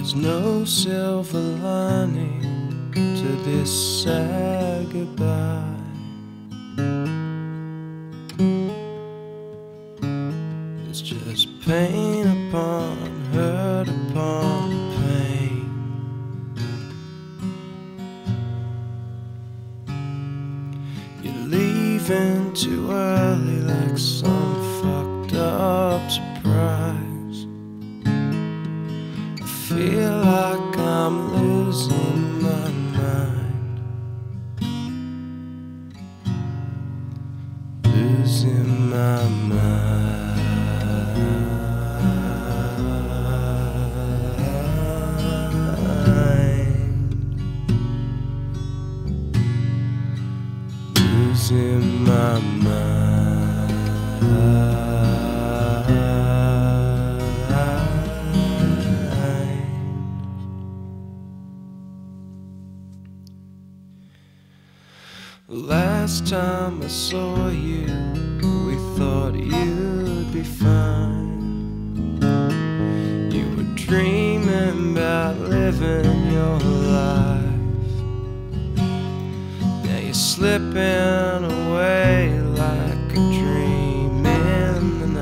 There's no silver lining to this sad goodbye. It's just pain upon hurt upon pain. You're leaving too early like some fucked up surprise. I feel like I'm losing my mind, losing my mind. Losing my mind. Last time I saw you, we thought you'd be fine. You were dreaming about living your life. Slipping away like a dream in the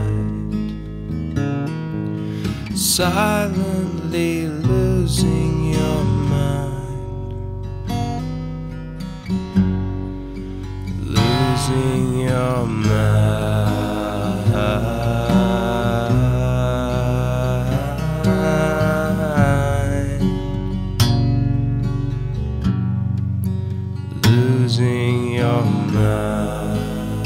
night, silently losing your mind, losing your mind. Losing your mind.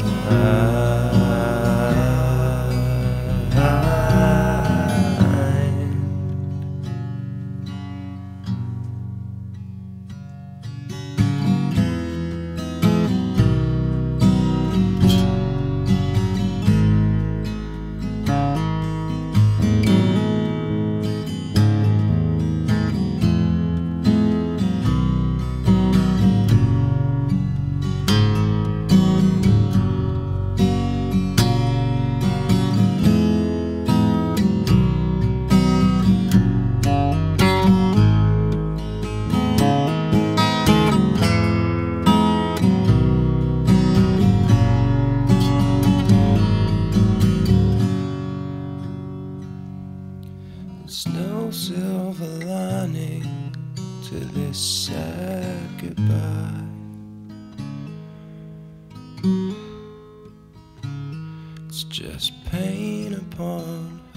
There's no silver lining to this sad goodbye. It's just pain upon